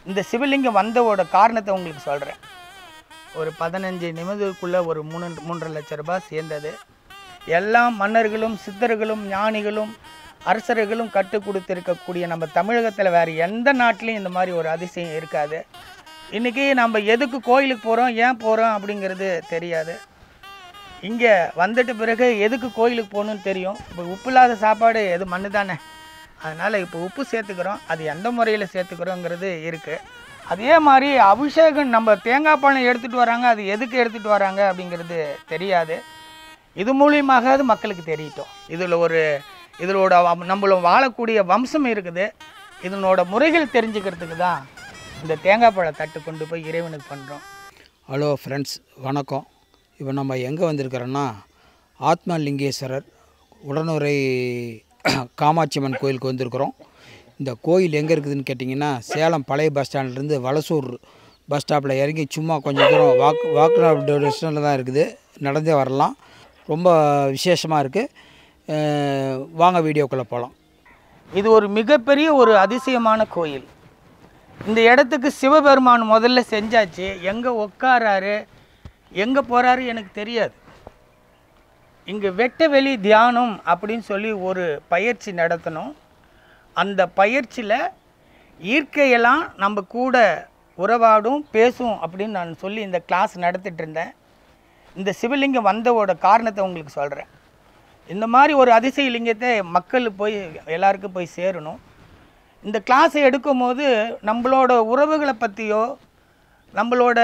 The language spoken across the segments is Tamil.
இந்த சிவலிங்கம் வந்தவோட காரணத்தை உங்களுக்கு சொல்கிறேன். ஒரு 15 நிமிடத்துக்குள்ளே ஒரு 3.5 லட்சம் ரூபாய் சேர்ந்தது. எல்லா மன்னர்களும் சித்தர்களும் ஞானிகளும் அரசர்களும் கற்றுக் கொடுத்துருக்கக்கூடிய நம்ம தமிழகத்தில் வேறு எந்த நாட்டிலையும் இந்த மாதிரி ஒரு அதிசயம் இருக்காது. இன்றைக்கி நம்ம எதுக்கு கோயிலுக்கு போகிறோம், ஏன் போகிறோம் அப்படிங்கிறது தெரியாது. இங்கே வந்துட்ட பிறகு எதுக்கு கோயிலுக்கு போகணுன்னு தெரியும். இப்போ உப்பு இல்லாத சாப்பாடு எது மண்ணு தானே, அதனால் இப்போ உப்பு சேர்த்துக்கிறோம். அது எந்த முறையில் சேர்த்துக்கிறோங்கிறது இருக்குது. அதே மாதிரி அபிஷேகம் நம்ம தேங்காய் பழம் எடுத்துகிட்டு வராங்க, அது எதுக்கு எடுத்துகிட்டு வராங்க அப்படிங்கிறது தெரியாது. இது மூலியமாக அது மக்களுக்கு தெரியட்டும். இதோட நம்மள வாழக்கூடிய வம்சம் இருக்குது. இதனோட முறைகள் தெரிஞ்சுக்கிறதுக்கு தான் இந்த தேங்காய் பழ தட்டு கொண்டு போய் இறைவனுக்கு பண்ணுறோம். ஹலோ ஃப்ரெண்ட்ஸ், வணக்கம். இப்போ நம்ம எங்கே வந்திருக்கிறோன்னா ஆத்மலிங்கேஸ்வரர் உடனுரை காமாட்சியம்மன் கோயிலுக்கு வந்திருக்கிறோம். இந்த கோயில் எங்கே இருக்குதுன்னு கேட்டிங்கன்னா சேலம் பழைய பஸ் ஸ்டாண்ட்லேருந்து வலசூர் பஸ் ஸ்டாப்பில் இறங்கி சும்மா கொஞ்சம் தூரம் வாக்கு டிஸ்டன்ஸில் தான் இருக்குது. நடந்தே வரலாம். ரொம்ப விசேஷமாக இருக்குது. வாங்க வீடியோக்குள்ளே போகலாம். இது ஒரு மிகப்பெரிய ஒரு அதிசயமான கோயில். இந்த இடத்துக்கு சிவபெருமான் முதல்ல செஞ்சாச்சு. எங்கே உட்காராரு எங்கே போகிறாரு எனக்கு தெரியாது. இங்கே வெட்ட வெளி தியானம் அப்படின்னு சொல்லி ஒரு பயிற்சி நடத்தணும். அந்த பயிற்சியில் இயற்கையெல்லாம் நம்ம கூட உறவாடும் பேசும் அப்படின்னு நான் சொல்லி இந்த கிளாஸ் நடத்திட்டு இருந்தேன். இந்த சிவலிங்கம் வந்தவோட காரணத்தை உங்களுக்கு சொல்கிறேன். இந்த மாதிரி ஒரு அதிசய லிங்கத்தை மக்கள் போய் எல்லாருக்கும் போய் சேரணும். இந்த கிளாஸை எடுக்கும் போது நம்மளோட உறவுகளை பற்றியோ நம்மளோட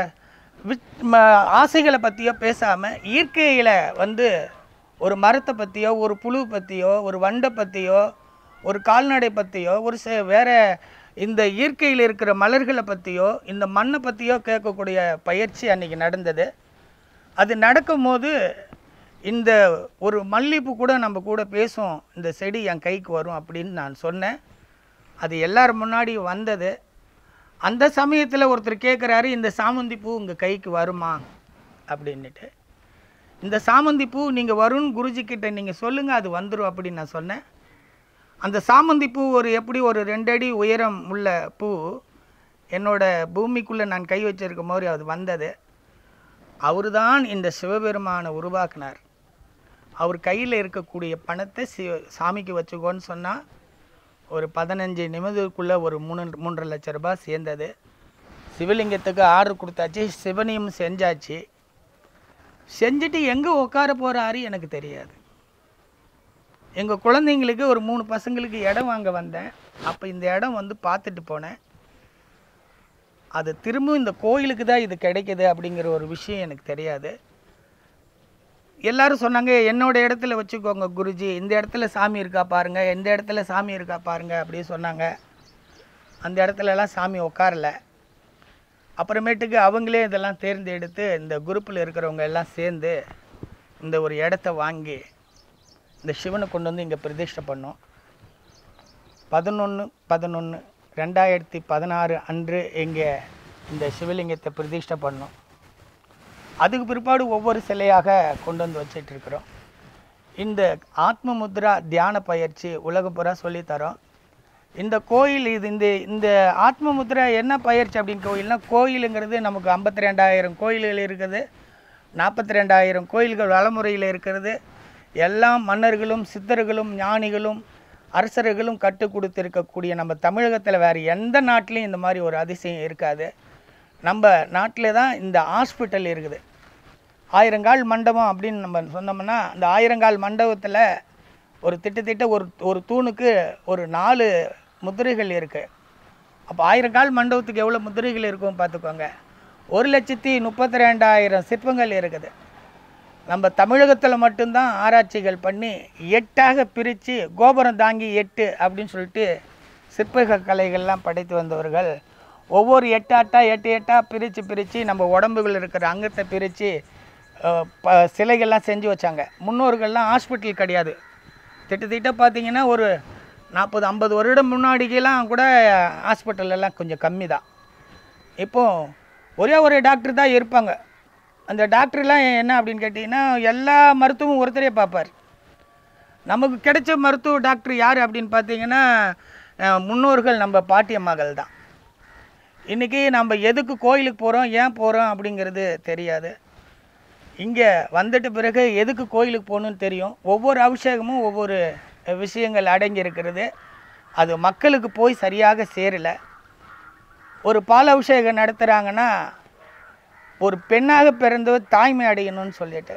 ஆசைகளை பற்றியோ பேசாமல் இயற்கையில் ஒரு மரத்தை பற்றியோ ஒரு புழு பற்றியோ ஒரு வண்டை பற்றியோ ஒரு கால்நடை பற்றியோ வேறு இந்த இயற்கையில் இருக்கிற மலர்களை பற்றியோ இந்த மண்ணை பற்றியோ கேட்கக்கூடிய பயிற்சி அன்றைக்கி நடந்தது. அது நடக்கும்போது இந்த ஒரு மல்லிகைப்பூ கூட நம்ம கூட பேசும், இந்த செடி என் கைக்கு வரும் அப்படின்னு நான் சொன்னேன். அது எல்லார் முன்னாடி வந்தது. அந்த சமயத்தில் ஒருத்தர் கேட்குறாரு, இந்த சாமந்தி பூ உங்கள் கைக்கு வருமா அப்படின்ட்டு. இந்த சாமந்தி பூ நீங்கள் வரும்னு குருஜிக்கிட்ட நீங்கள் சொல்லுங்கள், அது வந்துடும் அப்படின்னு நான் சொன்னேன். அந்த சாமந்தி பூ எப்படி ஒரு 2 அடி உயரம் உள்ள பூ என்னோட பூமிக்குள்ளே நான் கை வச்சிருக்கும் போது அது வந்தது. அவர் தான் இந்த சிவபெருமானை உருவாக்கினார். அவர் கையில் இருக்கக்கூடிய பணத்தை சாமிக்கு வச்சுக்கோன்னு சொன்னால் ஒரு 15 நிமிடத்துக்குள்ளே ஒரு 3.5 லட்சம் ரூபாய் சேர்ந்தது. சிவலிங்கத்துக்கு ஆர்டர் கொடுத்தாச்சு, சிவனையும் செஞ்சாச்சு. செஞ்சுட்டு எங்கே உட்கார போகிறாரு எனக்கு தெரியாது. எங்கள் குழந்தைங்களுக்கு ஒரு 3 பசங்களுக்கு இடம் வாங்க வந்தேன். அப்போ இந்த இடம் பார்த்துட்டு போனேன். அது திரும்ப இந்த கோயிலுக்கு தான் இது கிடைக்கிது அப்படிங்கிற ஒரு விஷயம் எனக்கு தெரியாது. எல்லோரும் சொன்னாங்க, என்னோடய இடத்துல வச்சுக்கோங்க குருஜி, இந்த இடத்துல சாமி இருக்கா பாருங்கள், எந்த இடத்துல சாமி இருக்கா பாருங்கள் அப்படின்னு சொன்னாங்க. அந்த இடத்துலலாம் சாமி உட்காரல. அப்புறமேட்டுக்கு அவங்களே இதெல்லாம் தேர்ந்தெடுத்து இந்த குரூப்பில் இருக்கிறவங்க எல்லாம் சேர்ந்து இந்த ஒரு இடத்த வாங்கி இந்த சிவனை கொண்டு இங்கே பிரதிஷ்டை பண்ணோம். 11/11/2016 அன்று இங்கே இந்த சிவலிங்கத்தை பிரதிஷ்டை பண்ணோம். அதுக்கு பிற்பாடு ஒவ்வொரு சிலையாக கொண்டு வச்சிட்ருக்கிறோம். இந்த ஆத்ம முத்ரா தியான பயிற்சி உலகம் பூரா சொல்லித்தரோம். இந்த கோயில் இந்த ஆத்ம முத்ரா என்ன பயிற்சி அப்படின்னு கோயிலுங்கிறது நமக்கு 52,000 கோயில்கள் இருக்குது. 42,000 கோயில்கள் வளமுறையில் இருக்கிறது. எல்லா மன்னர்களும் சித்தர்களும் ஞானிகளும் அரசர்களும் கற்றுக் கொடுத்துருக்கக்கூடிய நம்ம தமிழகத்தில் வேறு எந்த நாட்டிலையும் இந்த மாதிரி ஒரு அதிசயம் இருக்காது. நம்ம நாட்டில் தான் இந்த ஹாஸ்பிட்டல் இருக்குது. 1000 கால் மண்டபம் அப்படின்னு நம்ம சொன்னோம்னா அந்த 1000 கால் மண்டபத்தில் ஒரு திட்டத்திட்ட ஒரு தூணுக்கு ஒரு 4 முதிரைகள் இருக்குது. அப்போ 1000 கால் மண்டபத்துக்கு எவ்வளோ முதிரைகள் இருக்கும் பார்த்துக்கோங்க. 1,32,000 சிற்பங்கள் இருக்குது. நம்ம தமிழகத்தில் மட்டும்தான் ஆராய்ச்சிகள் பண்ணி 8ஆக பிரித்து கோபுரம் தாங்கி 8 அப்படின்னு சொல்லிட்டு சிற்ப கலைகள்லாம் படைத்து வந்தவர்கள். ஒவ்வொரு 8 பிரித்து நம்ம உடம்புகள் இருக்கிற அங்கத்தை பிரித்து சிலைகள்லாம் செஞ்சு வச்சாங்க. முன்னோர்கள்லாம் ஹாஸ்பிட்டல் கிடையாது. திட்டத்திட்ட பார்த்திங்கன்னா ஒரு 40-50 வருடம் முன்னாடிக்கெல்லாம் கூட ஹாஸ்பிட்டலெல்லாம் கொஞ்சம் கம்மி தான். இப்போது ஒரே ஒரு டாக்டர் தான் இருப்பாங்க. அந்த டாக்டர்லாம் என்ன அப்படின்னு கேட்டிங்கன்னா எல்லா மருத்துவமும் ஒருத்தரே பார்ப்பார். நமக்கு கிடைச்ச மருத்துவ டாக்டர் யார் அப்படின்னு பார்த்தீங்கன்னா முன்னோர்கள் நம்ம பாட்டியம்மாக்கள் தான். இன்றைக்கி நம்ம எதுக்கு கோயிலுக்கு போகிறோம், ஏன் போகிறோம் அப்படிங்கிறது தெரியாது. இங்கே வந்துட்ட பிறகு எதுக்கு கோயிலுக்கு போகணுன்னு தெரியும். ஒவ்வொரு அபிஷேகமும் ஒவ்வொரு விஷயங்கள் அடங்கி இருக்கிறது. அது மக்களுக்கு போய் சரியாக சேரலை. ஒரு பால் அபிஷேகம் நடத்துகிறாங்கன்னா ஒரு பெண்ணாக பிறந்தவர் தாய்மை அடையணும்னு சொல்லிட்டு,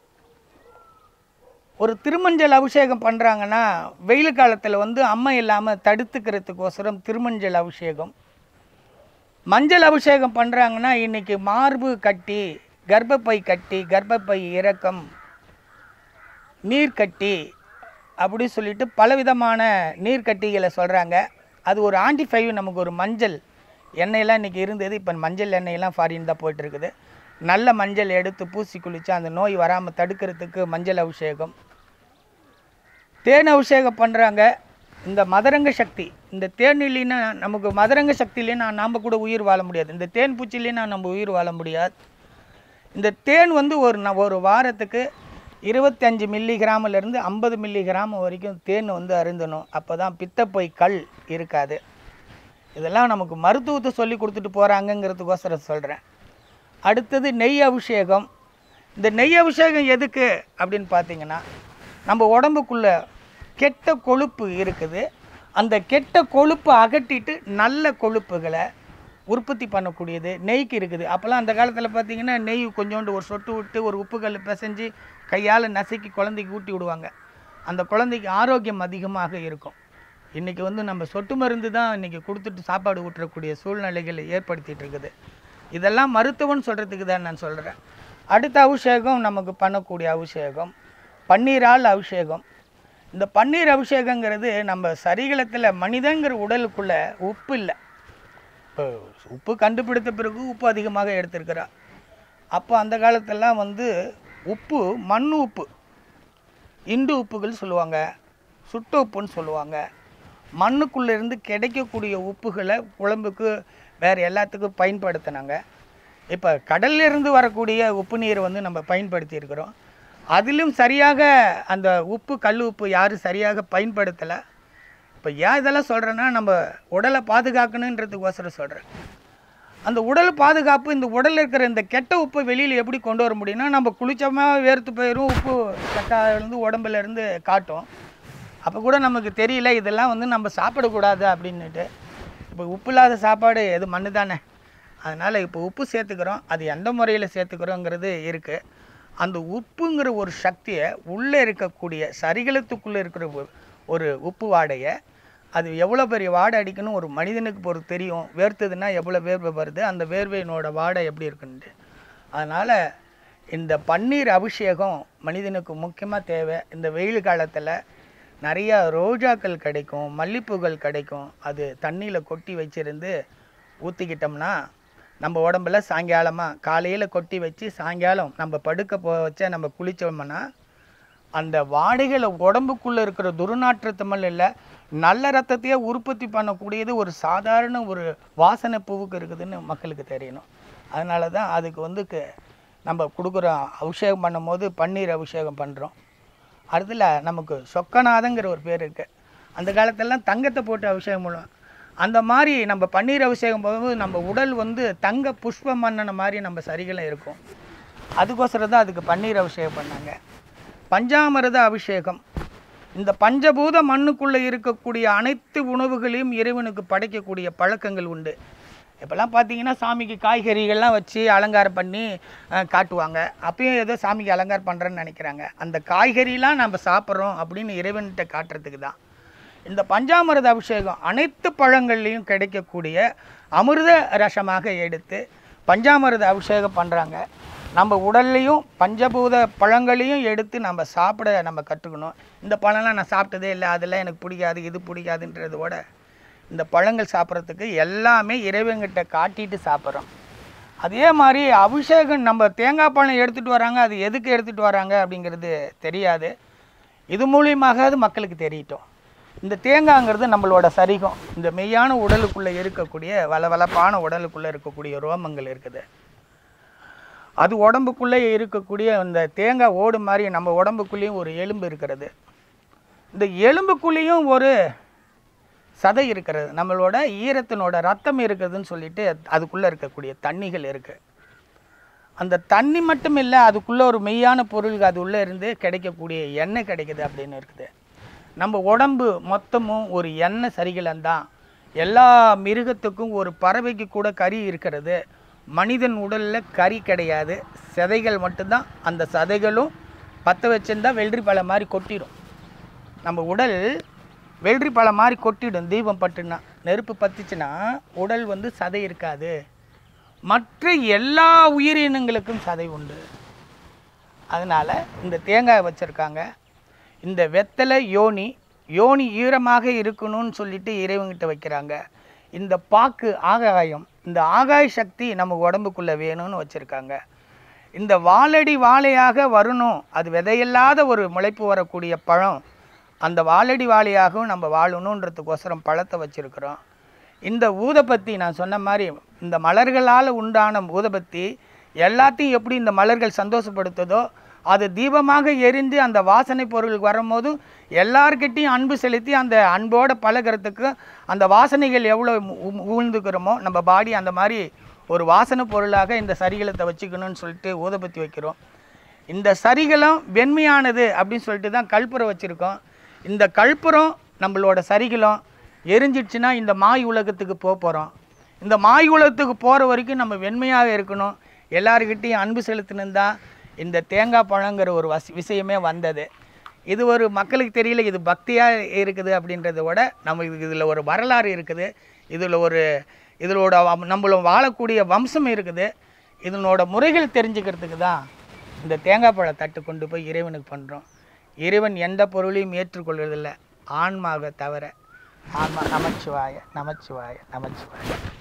ஒரு திருமஞ்சள் அபிஷேகம் பண்ணுறாங்கன்னா வெயில் காலத்தில் வந்து அம்மை இல்லாமல் தடுத்துக்கிறதுக்கோசரம் திருமஞ்சள் அபிஷேகம். மஞ்சள் அபிஷேகம் பண்ணுறாங்கன்னா இன்றைக்கி மார்பு கட்டி, கர்ப்பப்பை கட்டி, கர்ப்பப்பை இறக்கம், நீர்க்கட்டி அப்படி சொல்லிட்டு பலவிதமான நீர்க்கட்டிகளை சொல்கிறாங்க. அது ஒரு ஆன்டிஃபைவ். நமக்கு ஒரு மஞ்சள் எண்ணெயெல்லாம் இன்றைக்கி இருந்தது, இப்போ மஞ்சள் எண்ணெயெல்லாம் ஃபாரின் தான் போய்ட்டுருக்குது. நல்ல மஞ்சள் எடுத்து பூசி குளித்து அந்த நோய் வராமல் தடுக்கிறதுக்கு மஞ்சள் அபிஷேகம். தேன் அபிஷேகம் பண்ணுறாங்க. இந்த மதரங்க சக்தி, இந்த தேன் இல்லைன்னா நமக்கு மதரங்க சக்தி இல்லைன்னா நாம் கூட உயிர் வாழ முடியாது. இந்த தேன் பூச்சி இல்லைன்னா நம்ம உயிர் வாழ முடியாது. இந்த தேன் வந்து ஒரு வாரத்துக்கு 25 மில்லிகிராமிலேருந்து 50 மில்லிகிராம் வரைக்கும் தேன் வந்து அருந்தணும். அப்போ தான் பித்தப்பை கல் இருக்காது. இதெல்லாம் நமக்கு மருத்துவத்தை சொல்லி கொடுத்துட்டு போகிறாங்கங்கிறதுக்கோசரம் சொல்கிறேன். அடுத்தது நெய் அபிஷேகம். இந்த நெய் அபிஷேகம் எதுக்கு அப்படின்னு பார்த்தீங்கன்னா, நம்ம உடம்புக்குள்ளே கெட்ட கொழுப்பு இருக்குது. அந்த கெட்ட கொழுப்பை அகட்டிட்டு நல்ல கொழுப்புகளை உற்பத்தி பண்ணக்கூடியது நெய்க்கு இருக்குது. அப்போல்லாம் அந்த காலத்தில் பார்த்திங்கன்னா நெய் கொஞ்சோண்டு ஒரு சொட்டு விட்டு ஒரு உப்புக்கல் பிசைஞ்சு கையால் நசுக்கி குழந்தைக்கு ஊட்டி விடுவாங்க. அந்த குழந்தைக்கு ஆரோக்கியம் அதிகமாக இருக்கும். இன்றைக்கி வந்து நம்ம சொட்டு மருந்து தான் இன்றைக்கி கொடுத்துட்டு சாப்பாடு ஊட்டக்கூடிய சூழ்நிலைகளை ஏற்படுத்திகிட்டு இருக்குது. இதெல்லாம் மருத்துவம்னு சொல்கிறதுக்கு தான் நான் சொல்கிறேன். அடுத்த அபிஷேகம் நமக்கு பண்ணக்கூடிய அபிஷேகம் பன்னீரால் அபிஷேகம். இந்த பன்னீர் அபிஷேகங்கிறது நம்ம சரீரத்தில் மனிதங்கிற உடலுக்குள்ளே உப்பு இல்லை. இப்போ உப்பு கண்டுபிடித்த பிறகு உப்பு அதிகமாக எடுத்திருக்கிறா. அப்போ அந்த காலத்திலலாம் வந்து உப்பு மண் உப்பு, இண்டு உப்புகள் சொல்லுவாங்க, சுட்ட உப்புன்னு சொல்லுவாங்க. மண்ணுக்குள்ளேருந்து கிடைக்கக்கூடிய உப்புகளை குழம்புக்கு வேறு எல்லாத்துக்கும் பயன்படுத்தினாங்க. இப்போ கடல்லிருந்து வரக்கூடிய உப்பு நீரை வந்து நம்ம பயன்படுத்தி இருக்கிறோம். அதிலும் சரியாக அந்த உப்பு கல் உப்பு யாரும் சரியாக பயன்படுத்தலை. இப்போ ஏன் இதெல்லாம் சொல்கிறேன்னா, நம்ம உடலை பாதுகாக்கணுன்றதுக்கோசரம் சொல்கிறேன். அந்த உடல் பாதுகாப்பு, இந்த உடலில் இருக்கிற இந்த கெட்ட உப்பை வெளியில் எப்படி கொண்டு வர முடியும்னா, நம்ம குளிச்சமாக வேர்த்து போயிடும், உப்பு கட்டாலேருந்து உடம்புலேருந்து காட்டும். அப்போ கூட நமக்கு தெரியல இதெல்லாம் வந்து நம்ம சாப்பிடக்கூடாது அப்படின்னுட்டு. இப்போ உப்பு இல்லாத சாப்பாடு எது மண்ணு தானே. அதனால் இப்போ உப்பு சேர்த்துக்கிறோம். அது எந்த முறையில் சேர்த்துக்கிறோங்கிறது இருக்குது. அந்த உப்புங்கிற ஒரு சக்தியை உள்ளே இருக்கக்கூடிய சரீரத்துக்குள்ளே இருக்கிற ஒரு உப்பு வாடையை, அது எவ்வளோ பெரிய வாடை அடிக்கணும் ஒரு மனிதனுக்கு பொறுத்து தெரியும். வேர்த்ததுன்னா எவ்வளோ வேர்வை வருது, அந்த வேர்வையினோட வாடை எப்படி இருக்குன்ட்டு. அதனால் இந்த பன்னீர் அபிஷேகம் மனிதனுக்கு முக்கியமாக தேவை. இந்த வெயில் காலத்தில் நிறையா ரோஜாக்கள் கிடைக்கும், மல்லிப்பூக்கள் கிடைக்கும். அது தண்ணியில் கொட்டி வச்சுருந்து ஊற்றிக்கிட்டோம்னா நம்ம உடம்புல சாயங்காலமாக காலையில் கொட்டி வச்சு சாயங்காலம் நம்ம படுக்க வச்சா நம்ம குளித்தோம்னா அந்த வாடைகளை உடம்புக்குள்ளே இருக்கிற துர்நாற்றத்தமல் இல்லை, நல்ல ரத்தத்தையே உற்பத்தி பண்ணக்கூடியது ஒரு சாதாரண ஒரு வாசனை பூவுக்கு இருக்குதுன்னு மக்களுக்கு தெரியணும். அதனால தான் அதுக்கு வந்து நம்ம கொடுக்குற அபிஷேகம் பண்ணும்போது பன்னீர் அபிஷேகம் பண்ணுறோம். அடுத்துல நமக்கு சொக்கநாதங்கிற ஒரு பேர் இருக்குது. அந்த காலத்திலலாம் தங்கத்தை போட்டு அபிஷேகம் பண்ணுவோம். அந்த மாதிரி நம்ம பன்னீர் அபிஷேகம் போகும்போது நம்ம உடல் வந்து தங்க புஷ்ப மன்னன மாதிரி நம்ம சரிகளை இருக்கும். அதுக்கோசரம் தான் அதுக்கு பன்னீர் அபிஷேகம் பண்ணாங்க. பஞ்சாமிர்த அபிஷேகம். இந்த பஞ்சபூத மண்ணுக்குள்ளே இருக்கக்கூடிய அனைத்து உணவுகளையும் இறைவனுக்கு படைக்கக்கூடிய பழக்கங்கள் உண்டு. இப்போல்லாம் பார்த்தீங்கன்னா சாமிக்கு காய்கறிகள்லாம் வச்சு அலங்காரம் பண்ணி காட்டுவாங்க. அப்பயும் ஏதோ சாமிக்கு அலங்காரம் பண்ணுறேன்னு நினைக்கிறாங்க. அந்த காய்கறிலாம் நம்ம சாப்பிட்றோம் அப்படின்னு இறைவன்கிட்ட காட்டுறதுக்கு தான் இந்த பஞ்சாமிர்த அபிஷேகம். அனைத்து பழங்கள்லேயும் கிடைக்கக்கூடிய அமிர்த ரசமாக எடுத்து பஞ்சாமிர்த அபிஷேகம் பண்ணுறாங்க. நம்ம உடல்லையும் பஞ்சபூத பழங்களையும் எடுத்து நம்ம சாப்பிட நம்ம கற்றுக்கணும். இந்த பழம்லாம் நான் சாப்பிட்டதே இல்லை, அதெல்லாம் எனக்கு பிடிக்காது, இது பிடிக்காதுன்றதோட இந்த பழங்கள் சாப்பிட்றதுக்கு எல்லாமே இறைவன்கிட்ட காட்டிட்டு சாப்பிட்றோம். அதே மாதிரி அபிஷேகம் நம்ம தேங்காய் பழம் எடுத்துகிட்டு வராங்க, அது எதுக்கு எடுத்துகிட்டு வராங்க அப்படிங்கிறது தெரியாது. இது மூலியமாக அது மக்களுக்கு தெரியட்டும். இந்த தேங்காய்ங்கிறது நம்மளோட சரிகம். இந்த மெய்யான உடலுக்குள்ளே இருக்கக்கூடிய வளவளப்பான உடலுக்குள்ளே இருக்கக்கூடிய ரோமங்கள் இருக்குது. அது உடம்புக்குள்ளே இருக்கக்கூடிய இந்த தேங்காய் ஓடு மாதிரி நம்ம உடம்புக்குள்ளேயும் ஒரு எலும்பு இருக்கிறது. இந்த எலும்புக்குள்ளேயும் ஒரு சதை இருக்கிறது, நம்மளோட ஈரத்தினோட ரத்தம் இருக்குதுன்னு சொல்லிட்டு அதுக்குள்ளே இருக்கக்கூடிய தண்ணிகள் இருக்குது. அந்த தண்ணி மட்டும் இல்லை, அதுக்குள்ளே ஒரு மெய்யான பொருள் அது உள்ளே இருந்து கிடைக்கக்கூடிய எண்ணெய் கிடைக்குது அப்படின்னு இருக்குது. நம்ம உடம்பு மொத்தமும் ஒரு எண்ணெய் சரிகலம் தான். எல்லா மிருகத்துக்கும் ஒரு பறவைக்கு கூட கறி இருக்கிறது. மனிதன் உடலில் கறி கிடையாது, சதைகள் மட்டும்தான். அந்த சதைகளும் பற்ற வச்சுருந்தா வெள்ளரி பழம் மாதிரி கொட்டிடும். நம்ம உடல் வெள்ளரி பழம் மாதிரி கொட்டிடும். தீபம் பட்டுனா, நெருப்பு பற்றிச்சுன்னா உடல் வந்து சதை இருக்காது. மற்ற எல்லா உயிரினங்களுக்கும் சதை உண்டு. அதனால் இந்த தேங்காய் வச்சுருக்காங்க. இந்த வெத்தலை யோனி ஈரமாக இருக்கணும்னு சொல்லிட்டு இறைவன்கிட்ட வைக்கிறாங்க. இந்த பாக்கு ஆகாயம், இந்த ஆகாய சக்தி நம்ம உடம்புக்குள்ளே வேணும்னு வச்சுருக்காங்க. இந்த வாழடி வாழையாக வரணும், அது விதையில்லாத ஒரு முளைப்பு வரக்கூடிய பழம். அந்த வாழடி வாழையாகவும் நம்ம வாழணுன்றதுக்கோசரம் பழத்தை வச்சுருக்கிறோம். இந்த ஊதுபத்தி நான் சொன்ன மாதிரி இந்த மலர்களால் உண்டான ஊதுபத்தி எல்லாத்தையும் எப்படி இந்த மலர்கள் சந்தோஷப்படுத்துதோ, அது தீபமாக எரிந்து அந்த வாசனை பொருளுக்கு வரும்போதும் எல்லார்கிட்டையும் அன்பு செலுத்தி அந்த அன்போடு பழகிறதுக்கு அந்த வாசனைகள் எவ்வளோ ஊழ்ந்துக்கிறோமோ நம்ம பாடி அந்த மாதிரி ஒரு வாசனை பொருளாக இந்த சரிகளத்தை வச்சுக்கணும்னு சொல்லிட்டு ஊதுபத்தி வைக்கிறோம். இந்த சரிகளும் வெண்மையானது அப்படின்னு சொல்லிட்டு தான் கற்பூரம் வச்சுருக்கோம். இந்த கற்பூரம் நம்மளோட சரிகளும் எரிஞ்சிடுச்சுன்னா இந்த மாய் உலகத்துக்கு போகிறோம். இந்த மாய் உலகத்துக்கு போகிற வரைக்கும் நம்ம வெண்மையாக இருக்கணும், எல்லாருக்கிட்டையும் அன்பு செலுத்தணும் தான் இந்த தேங்காய் பழங்கிற ஒரு விஷயமே வந்தது. இது ஒரு மக்களுக்கு தெரியல இது பக்தியாக இருக்குது அப்படின்றத விட நமக்கு இதில் ஒரு வரலாறு இருக்குது. இதோட நம்மள வாழக்கூடிய வம்சம் இருக்குது. இதனோட முறைகள் தெரிஞ்சுக்கிறதுக்கு தான் இந்த தேங்காய் பழ தட்டு கொண்டு போய் இறைவனுக்கு பண்ணுறோம். இறைவன் எந்த பொருளையும் ஏற்றுக்கொள்வதில்லை, ஆன்மாவை தவிர. ஆன்மா நமச்சிவாய நமச்சிவாய நமச்சிவாய.